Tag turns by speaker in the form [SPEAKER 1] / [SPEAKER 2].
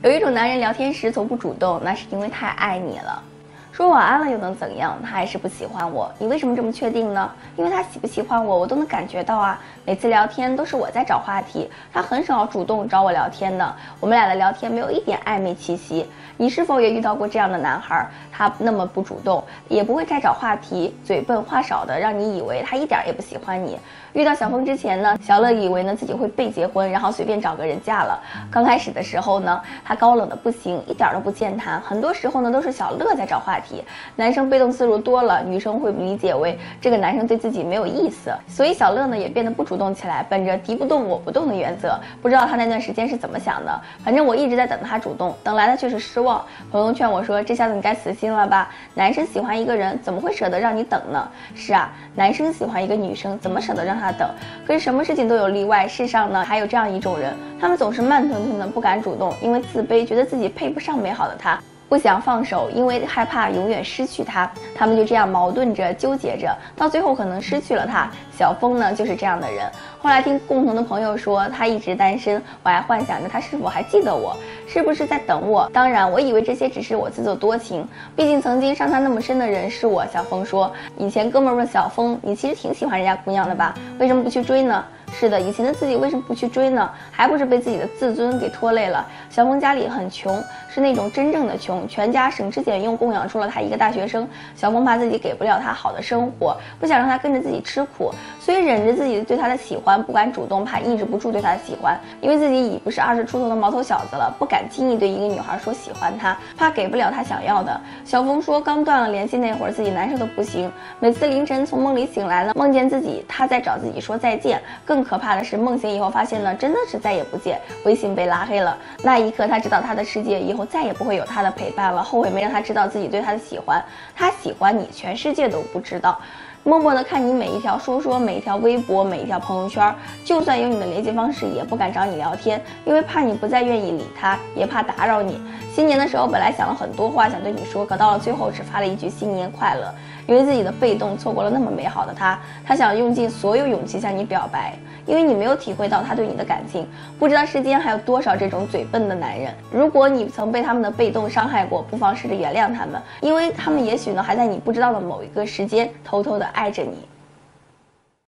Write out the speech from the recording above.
[SPEAKER 1] 有一种男人聊天时从不主动，那是因为太爱你了。说晚安了又能怎样？他还是不喜欢我，你为什么这么确定呢？因为他喜不喜欢我，我都能感觉到啊。每次聊天都是我在找话题，他很少主动找我聊天的。我们俩的聊天没有一点暧昧气息。你是否也遇到过这样的男孩？他那么不主动，也不会再找话题，嘴笨话少的，让你以为他一点也不喜欢你。遇到小峰之前呢，小乐以为呢自己会被结婚，然后随便找个人嫁了。刚开始的时候呢，他高冷的不行，一点都不健谈。很多时候呢，都是小乐在找话题。男生被动思路多了，女生会理解为这个男生对自己没有意思，所以小乐呢也变得不主动起来，本着敌不动我不动的原则。不知道他那段时间是怎么想的，反正我一直在等他主动，等来的却是失望。朋友劝我说，这下子你该死心了吧，男生喜欢一个人怎么会舍得让你等呢？是啊，男生喜欢一个女生怎么舍得让他等？可是什么事情都有例外，世上呢还有这样一种人，他们总是慢吞吞的不敢主动，因为自卑，觉得自己配不上美好的他，不想放手，因为害怕永远失去他。他们就这样矛盾着纠结着，到最后可能失去了他。小峰呢就是这样的人。后来听共同的朋友说他一直单身，我还幻想着他是否还记得我，是不是在等我。当然我以为这些只是我自作多情，毕竟曾经伤他那么深的人是我。小峰说，以前哥们问小峰，你其实挺喜欢人家姑娘的吧，为什么不去追呢？是的，以前的自己为什么不去追呢？还不是被自己的自尊给拖累了。小峰家里很穷，是那种真正的穷，全家省吃俭用供养出了他一个大学生。小峰怕自己给不了他好的生活，不想让他跟着自己吃苦，所以忍着自己对他的喜欢，不敢主动，怕抑制不住对他的喜欢。因为自己已不是20出头的毛头小子了，不敢轻易对一个女孩说喜欢她，怕给不了她想要的。小峰说，刚断了联系那会儿，自己难受的不行，每次凌晨从梦里醒来呢，梦见自己他在找自己说再见。更可怕的是，梦醒以后发现呢，真的是再也不见，微信被拉黑了。那一刻他知道他的世界以后再也不会有他的陪伴了，后悔没让他知道自己对他的喜欢。他喜欢你，全世界都不知道，默默的看你每一条说，每一条微博，每一条朋友圈，就算有你的联系方式也不敢找你聊天，因为怕你不再愿意理他，也怕打扰你。新年的时候本来想了很多话想对你说，可到了最后只发了一句新年快乐，因为自己的被动错过了那么美好的他想用尽所有勇气向你表白，因为你没有体会到他对你的感情。不知道世间还有多少这种嘴笨的男人，如果你曾被他们的被动伤害过，不妨试着原谅他们，因为他们也许呢还在你不知道的某一个时间偷偷的爱着你。